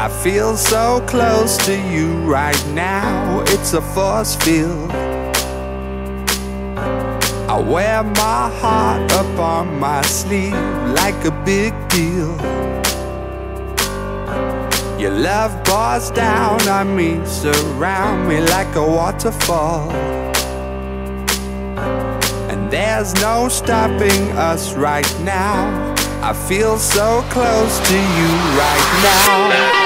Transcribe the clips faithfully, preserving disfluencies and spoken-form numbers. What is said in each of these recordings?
I feel so close to you right now, it's a force field. I wear my heart up on my sleeve like a big deal. Your love pours down on me, surround me like a waterfall. And there's no stopping us right now. I feel so close to you right now.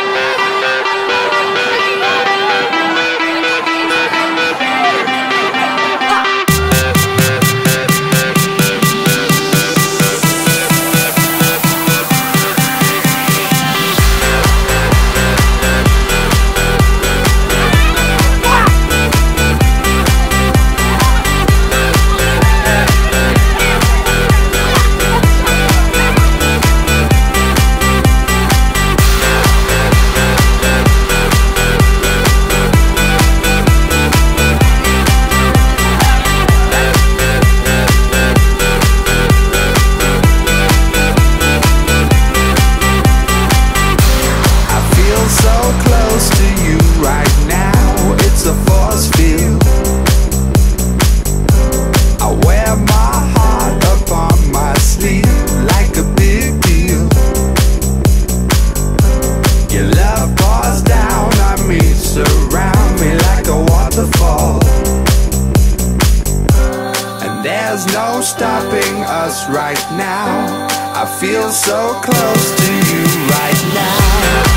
There's no stopping us right now. I feel so close to you right now.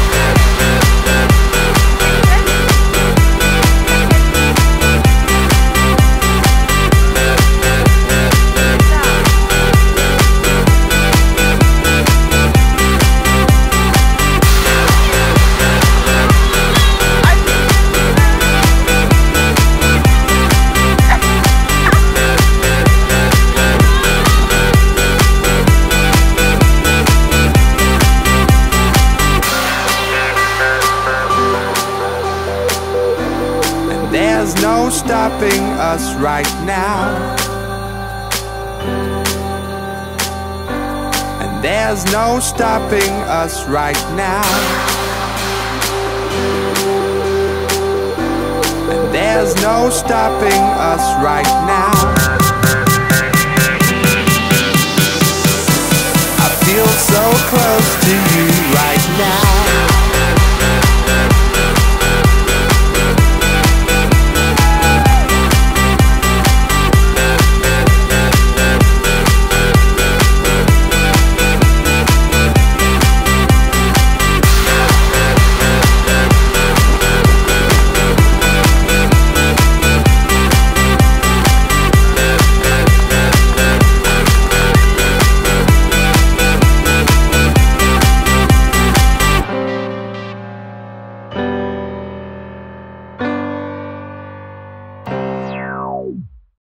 There's no stopping us right now. And there's no stopping us right now. And there's no stopping us right now. I feel so close to you.